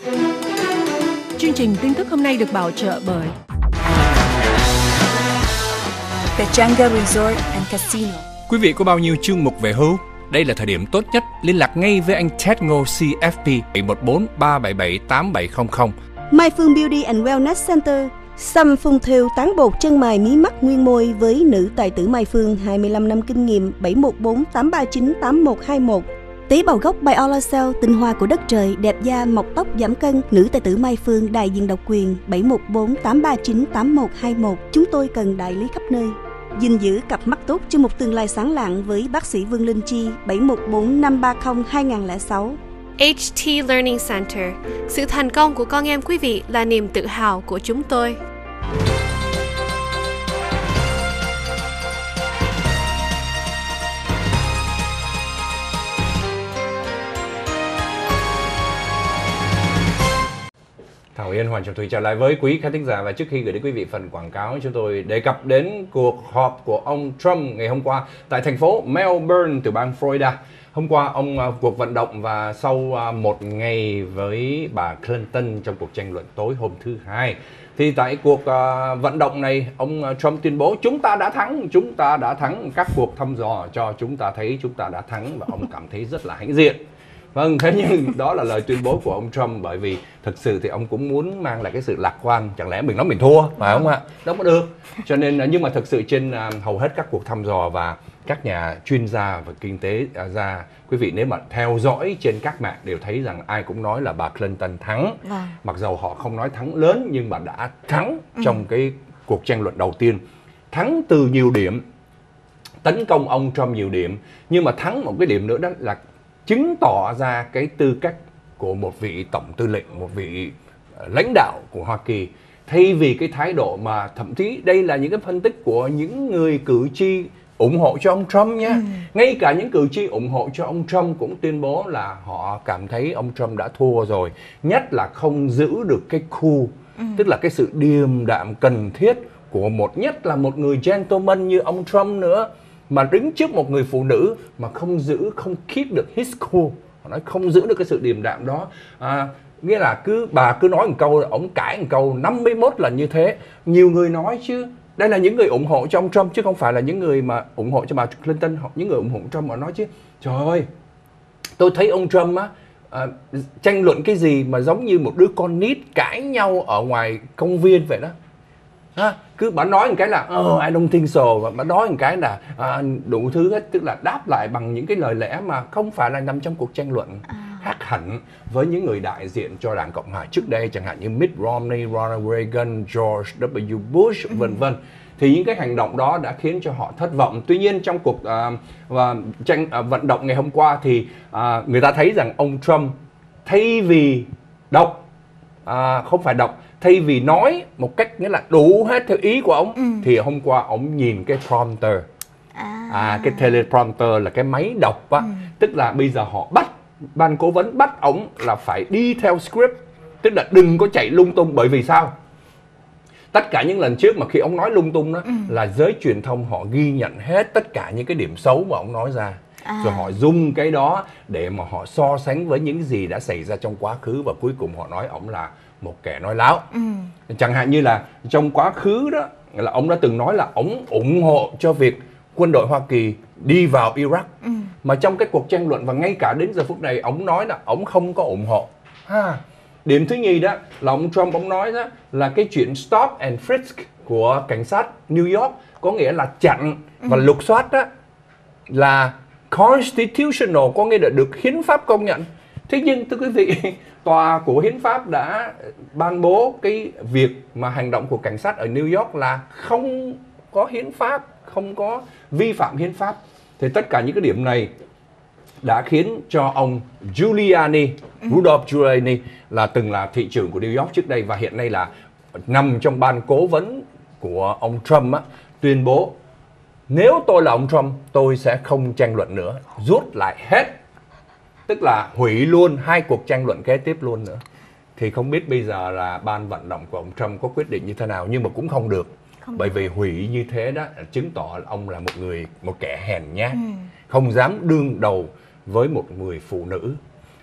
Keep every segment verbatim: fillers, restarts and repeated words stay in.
Chương trình tin tức hôm nay được bảo trợ bởi Pechanga Resort and Casino. Quý vị có bao nhiêu chương mục về hưu? Đây là thời điểm tốt nhất liên lạc ngay với anh Ted Ngô xê ép pê bảy một bốn ba bảy bảy tám bảy không không. Mai Phương Beauty and Wellness Center. Xăm phun thêu tán bột chân mày mí mắt nguyên môi với nữ tài tử Mai Phương, hai mươi lăm năm kinh nghiệm. Bảy một bốn tám ba chín tám một hai một. Tế bào gốc by Olacell, tinh hoa của đất trời, đẹp da, mọc tóc, giảm cân. Nữ tài tử Mai Phương, đại diện độc quyền. Bảy một bốn tám ba chín tám một hai một. Chúng tôi cần đại lý khắp nơi. Gìn giữ cặp mắt tốt cho một tương lai sáng lạng với bác sĩ Vương Linh Chi. Bảy một bốn năm ba không hai không không sáu. hát tê Learning Center. Sự thành công của con em quý vị là niềm tự hào của chúng tôi. Thảo Yên, Hoàng Trọng Thủy trở lại với quý khán thính giả, và trước khi gửi đến quý vị phần quảng cáo, chúng tôi đề cập đến cuộc họp của ông Trump ngày hôm qua tại thành phố Melbourne, tiểu bang Florida. Hôm qua ông uh, cuộc vận động, và sau uh, một ngày với bà Clinton trong cuộc tranh luận tối hôm thứ Hai, thì tại cuộc uh, vận động này, ông uh, Trump tuyên bố chúng ta đã thắng, chúng ta đã thắng, các cuộc thăm dò cho chúng ta thấy chúng ta đã thắng, và ông cảm thấy rất là hãnh diện. Vâng, thế nhưng đó là lời tuyên bố của ông Trump, bởi vì thực sự thì ông cũng muốn mang lại cái sự lạc quan. Chẳng lẽ mình nói mình thua, phải không ạ? Đâu có được. Cho nên, nhưng mà thực sự trên uh, hầu hết các cuộc thăm dò và các nhà chuyên gia và kinh tế uh, gia, quý vị nếu mà theo dõi trên các mạng đều thấy rằng ai cũng nói là bà Clinton thắng. Vâng. Mặc dầu họ không nói thắng lớn, nhưng mà đã thắng ừ. trong cái cuộc tranh luận đầu tiên. Thắng từ nhiều điểm, tấn công ông Trump nhiều điểm, nhưng mà thắng một cái điểm nữa đó là chứng tỏ ra cái tư cách của một vị tổng tư lệnh, một vị lãnh đạo của Hoa Kỳ, thay vì cái thái độ mà thậm chí đây là những cái phân tích của những người cử tri ủng hộ cho ông Trump nhé. Ừ. Ngay cả những cử tri ủng hộ cho ông Trump cũng tuyên bố là họ cảm thấy ông Trump đã thua rồi, nhất là không giữ được cái cool, ừ. tức là cái sự điềm đạm cần thiết của một, nhất là một người gentleman như ông Trump nữa, mà đứng trước một người phụ nữ mà không giữ, không keep được his cool, họ nói không giữ được cái sự điềm đạm đó. À, nghĩa là cứ bà cứ nói một câu, ổng cãi một câu năm mươi mốt lần như thế. Nhiều người nói chứ, đây là những người ủng hộ cho ông Trump chứ không phải là những người mà ủng hộ cho bà Clinton. Những người ủng hộ Trump họ nói chứ, trời ơi, tôi thấy ông Trump á à, tranh luận cái gì mà giống như một đứa con nít cãi nhau ở ngoài công viên vậy đó. À, cứ bà nói một cái là oh, I don't think so, và bà nói một cái là à, đủ thứ hết, tức là đáp lại bằng những cái lời lẽ mà không phải là nằm trong cuộc tranh luận. À. Khác hẳn với những người đại diện cho đảng Cộng hòa trước đây, chẳng hạn như Mitt Romney, Ronald Reagan, George W. Bush, ừ. vân vân. Thì những cái hành động đó đã khiến cho họ thất vọng. Tuy nhiên trong cuộc uh, và tranh uh, vận động ngày hôm qua thì uh, người ta thấy rằng ông Trump thay vì đọc, uh, không phải đọc, thay vì nói một cách nghĩa là đủ hết theo ý của ông, ừ. thì hôm qua ông nhìn cái prompter, à. À, cái teleprompter là cái máy đọc á, ừ. tức là bây giờ họ bắt, ban cố vấn bắt ông là phải đi theo script, tức là đừng có chạy lung tung. Bởi vì sao? Tất cả những lần trước mà khi ông nói lung tung đó, ừ. là giới truyền thông họ ghi nhận hết tất cả những cái điểm xấu mà ông nói ra. À. Rồi họ dùng cái đó để mà họ so sánh với những gì đã xảy ra trong quá khứ, và cuối cùng họ nói ông là một kẻ nói láo. Ừ. Chẳng hạn như là trong quá khứ đó, là ông đã từng nói là ông ủng hộ cho việc quân đội Hoa Kỳ đi vào Iraq. Ừ. Mà trong cái cuộc tranh luận và ngay cả đến giờ phút này, ông nói là ông không có ủng hộ. Ha. Điểm thứ nhì đó là ông Trump ông nói đó là cái chuyện stop and frisk của cảnh sát New York, có nghĩa là chặn và ừ. lục soát đó, là constitutional, có nghĩa là được hiến pháp công nhận. Thế nhưng thưa quý vị, tòa của hiến pháp đã ban bố cái việc mà hành động của cảnh sát ở New York là không có hiến pháp, không có vi phạm hiến pháp. Thì tất cả những cái điểm này đã khiến cho ông Giuliani, ừ. Rudolph Giuliani, là từng là thị trưởng của New York trước đây và hiện nay là nằm trong ban cố vấn của ông Trump á, tuyên bố nếu tôi là ông Trump, tôi sẽ không tranh luận nữa, rút lại hết, tức là hủy luôn hai cuộc tranh luận kế tiếp luôn nữa. Thì không biết bây giờ là ban vận động của ông Trump có quyết định như thế nào, nhưng mà cũng không được. Không bởi được. Vì hủy như thế đó chứng tỏ là ông là một người, một kẻ hèn nhát, ừ. không dám đương đầu với một người phụ nữ.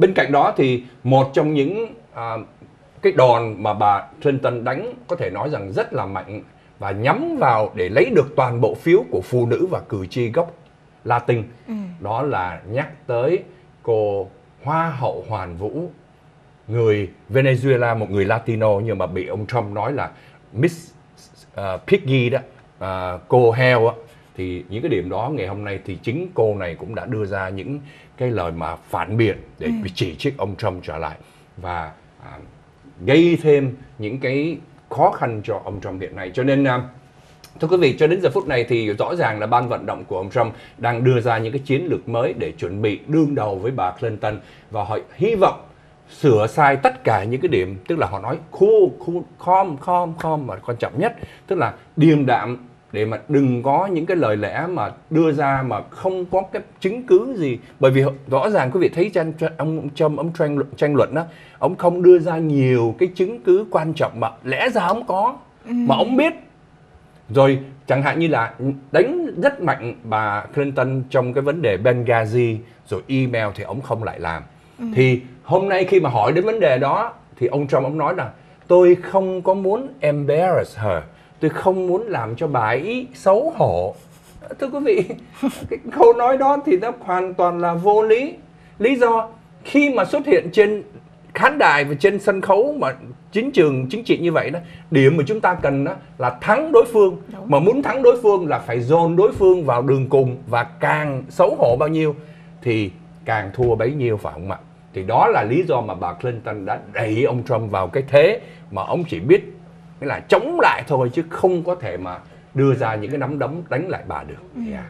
bên cạnh đó thì một trong những à, cái đòn mà bà Clinton đánh có thể nói rằng rất là mạnh và nhắm vào để lấy được toàn bộ phiếu của phụ nữ và cử tri gốc Latin, ừ. đó là nhắc tới cô Hoa hậu Hoàn Vũ, người Venezuela, một người Latino nhưng mà bị ông Trump nói là Miss uh, Piggy đó, uh, cô heo á. Thì những cái điểm đó ngày hôm nay thì chính cô này cũng đã đưa ra những cái lời mà phản biện để ừ. chỉ trích ông Trump trở lại và uh, gây thêm những cái khó khăn cho ông Trump hiện nay. Cho nên uh, thưa quý vị, cho đến giờ phút này thì rõ ràng là ban vận động của ông Trump đang đưa ra những cái chiến lược mới để chuẩn bị đương đầu với bà Clinton, và họ hy vọng sửa sai tất cả những cái điểm, tức là họ nói cool, cool, calm, calm, calm mà quan trọng nhất, tức là điềm đạm để mà đừng có những cái lời lẽ mà đưa ra mà không có cái chứng cứ gì. Bởi vì rõ ràng quý vị thấy tranh, ông Trump ông tranh luận tranh luận đó, ông không đưa ra nhiều cái chứng cứ quan trọng mà lẽ ra ông có, ừ. mà ông biết. Rồi chẳng hạn như là đánh rất mạnh bà Clinton trong cái vấn đề Benghazi, rồi email thì ông không lại làm. Ừ. Thì hôm nay khi mà hỏi đến vấn đề đó thì ông Trump ông nói là tôi không có muốn embarrass her, tôi không muốn làm cho bà ấy xấu hổ. Thưa quý vị, cái câu nói đó thì nó hoàn toàn là vô lý. Lý do khi mà xuất hiện trên khán đài và trên sân khấu mà chính trường chính trị như vậy đó, điểm mà chúng ta cần đó là thắng đối phương. Đúng. Mà muốn thắng đối phương là phải dồn đối phương vào đường cùng, và càng xấu hổ bao nhiêu thì càng thua bấy nhiêu, phải không ạ? Thì đó là lý do mà bà Clinton đã đẩy ông Trump vào cái thế mà ông chỉ biết nghĩa là chống lại thôi, chứ không có thể mà đưa ra những cái nắm đấm đánh lại bà được. Ừ. Yeah.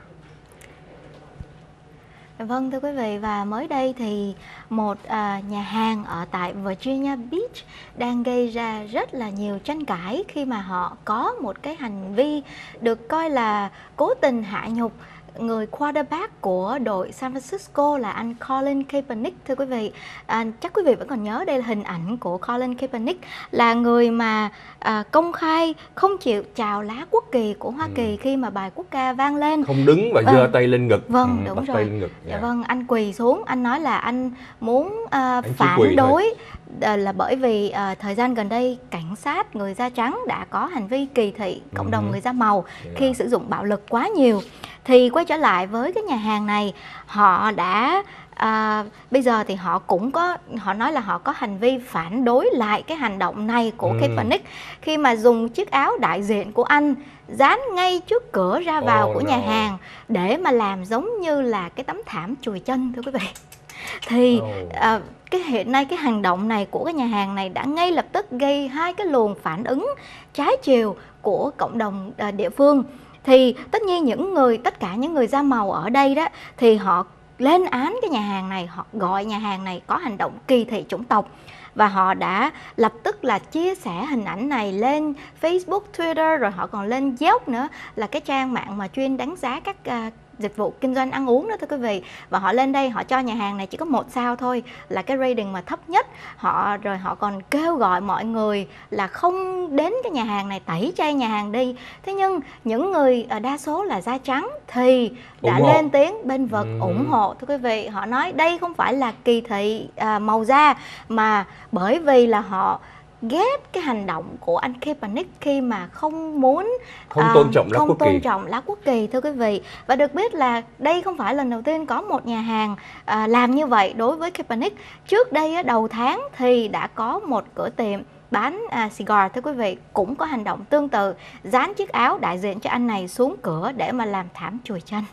Vâng, thưa quý vị, và mới đây thì một à, nhà hàng ở tại Virginia Beach đang gây ra rất là nhiều tranh cãi khi mà họ có một cái hành vi được coi là cố tình hạ nhục người quarterback của đội San Francisco là anh Colin Kaepernick. Thưa quý vị, à, chắc quý vị vẫn còn nhớ đây là hình ảnh của Colin Kaepernick, là người mà à, công khai không chịu chào lá quốc kỳ của Hoa Kỳ ừ. khi mà bài quốc ca vang lên, không đứng và giơ vâng. tay lên ngực. Vâng, ừ, đúng rồi. Tay lên ngực. Yeah. Dạ, vâng, anh quỳ xuống, anh nói là anh muốn à, phản đối à, là bởi vì à, thời gian gần đây cảnh sát người da trắng đã có hành vi kỳ thị cộng đồng ừ. người da màu yeah. khi sử dụng bạo lực quá nhiều. Thì quay trở lại với cái nhà hàng này, họ đã à, bây giờ thì họ cũng có, họ nói là họ có hành vi phản đối lại cái hành động này của ừ. Kaepernick khi mà dùng chiếc áo đại diện của anh dán ngay trước cửa ra vào oh, của nhà no. hàng để mà làm giống như là cái tấm thảm chùi chân, thưa quý vị. Thì oh. à, cái hiện nay cái hành động này của cái nhà hàng này đã ngay lập tức gây hai cái luồng phản ứng trái chiều của cộng đồng à, địa phương. Thì tất nhiên những người, tất cả những người da màu ở đây đó thì họ lên án cái nhà hàng này, họ gọi nhà hàng này có hành động kỳ thị chủng tộc. Và họ đã lập tức là chia sẻ hình ảnh này lên Facebook, Twitter, rồi họ còn lên Yelp nữa, là cái trang mạng mà chuyên đánh giá các uh, dịch vụ kinh doanh ăn uống đó, thưa quý vị. Và họ lên đây họ cho nhà hàng này chỉ có một sao thôi, là cái rating mà thấp nhất. Họ rồi họ còn kêu gọi mọi người là không đến cái nhà hàng này, tẩy chay nhà hàng đi. Thế nhưng những người đa số là da trắng thì đã lên tiếng bên vực ừ. ủng hộ, thưa quý vị. Họ nói đây không phải là kỳ thị à, màu da, mà bởi vì là họ ghét cái hành động của anh Kaepernick khi mà không muốn không tôn trọng uh, lá không quốc tôn kỳ. trọng lá quốc kỳ, thưa quý vị. Và được biết là đây không phải lần đầu tiên có một nhà hàng uh, làm như vậy đối với Kaepernick. Trước đây đầu tháng thì đã có một cửa tiệm bán uh, cigar, thưa quý vị, cũng có hành động tương tự, dán chiếc áo đại diện cho anh này xuống cửa để mà làm thảm chùi chân.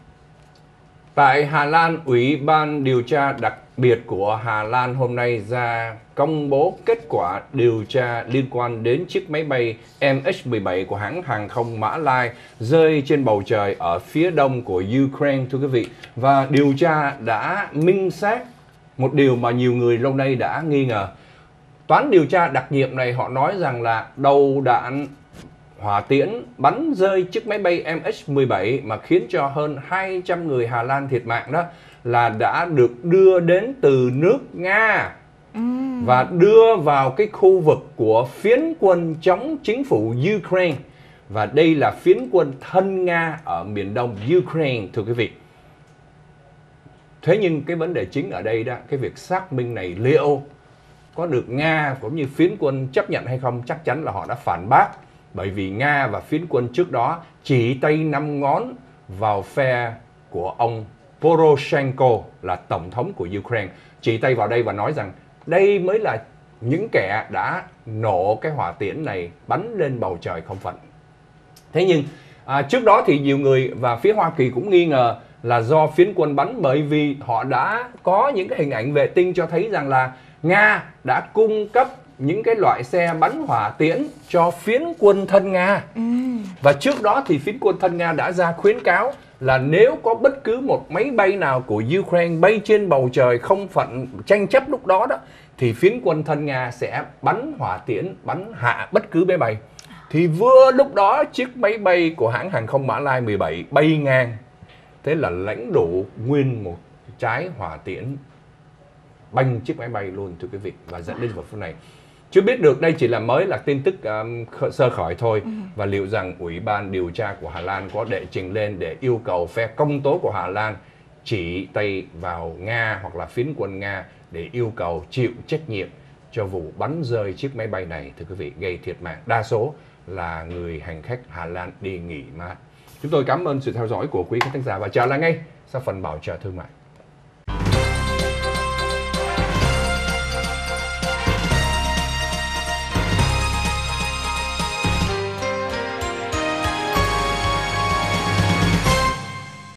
Tại Hà Lan, Ủy ban điều tra đặc biệt của Hà Lan hôm nay ra công bố kết quả điều tra liên quan đến chiếc máy bay M H mười bảy của hãng hàng không Mã Lai rơi trên bầu trời ở phía đông của Ukraine, thưa quý vị. Và điều tra đã minh xác một điều mà nhiều người lâu nay đã nghi ngờ. Toán điều tra đặc nhiệm này họ nói rằng là đầu đạn hỏa tiễn bắn rơi chiếc máy bay M H mười bảy mà khiến cho hơn hai trăm người Hà Lan thiệt mạng đó là đã được đưa đến từ nước Nga uhm. và đưa vào cái khu vực của phiến quân chống chính phủ Ukraine. Và đây là phiến quân thân Nga ở miền đông Ukraine, thưa quý vị. Thế nhưng cái vấn đề chính ở đây đó, cái việc xác minh này liệu có được Nga cũng như phiến quân chấp nhận hay không, chắc chắn là họ đã phản bác. Bởi vì Nga và phiến quân trước đó chỉ tay năm ngón vào phe của ông Poroshenko là tổng thống của Ukraine, chỉ tay vào đây và nói rằng đây mới là những kẻ đã nổ cái hỏa tiễn này bắn lên bầu trời không phận. Thế nhưng à, trước đó thì nhiều người và phía Hoa Kỳ cũng nghi ngờ là do phiến quân bắn, bởi vì họ đã có những cái hình ảnh vệ tinh cho thấy rằng là Nga đã cung cấp những cái loại xe bắn hỏa tiễn cho phiến quân thân Nga. Ừ. Và trước đó thì phiến quân thân Nga đã ra khuyến cáo là nếu có bất cứ một máy bay nào của Ukraine bay trên bầu trời không phận tranh chấp lúc đó đó, thì phiến quân thân Nga sẽ bắn hỏa tiễn, bắn hạ bất cứ máy bay. Thì vừa lúc đó chiếc máy bay của hãng hàng không Mã Lai mười bảy bay ngang. Thế là lãnh đổ nguyên một trái hỏa tiễn banh chiếc máy bay luôn, thưa quý vị, và dẫn đến vào phút này. Chưa biết được, đây chỉ là mới là tin tức um, sơ khởi thôi. Ừ. Và liệu rằng Ủy ban điều tra của Hà Lan có đệ trình lên để yêu cầu phe công tố của Hà Lan chỉ tay vào Nga hoặc là phiến quân Nga để yêu cầu chịu trách nhiệm cho vụ bắn rơi chiếc máy bay này, thưa quý vị, gây thiệt mạng đa số là người hành khách Hà Lan đi nghỉ mát. Chúng tôi cảm ơn sự theo dõi của quý khán thính giả và trở lại ngay sau phần bảo trợ thương mại.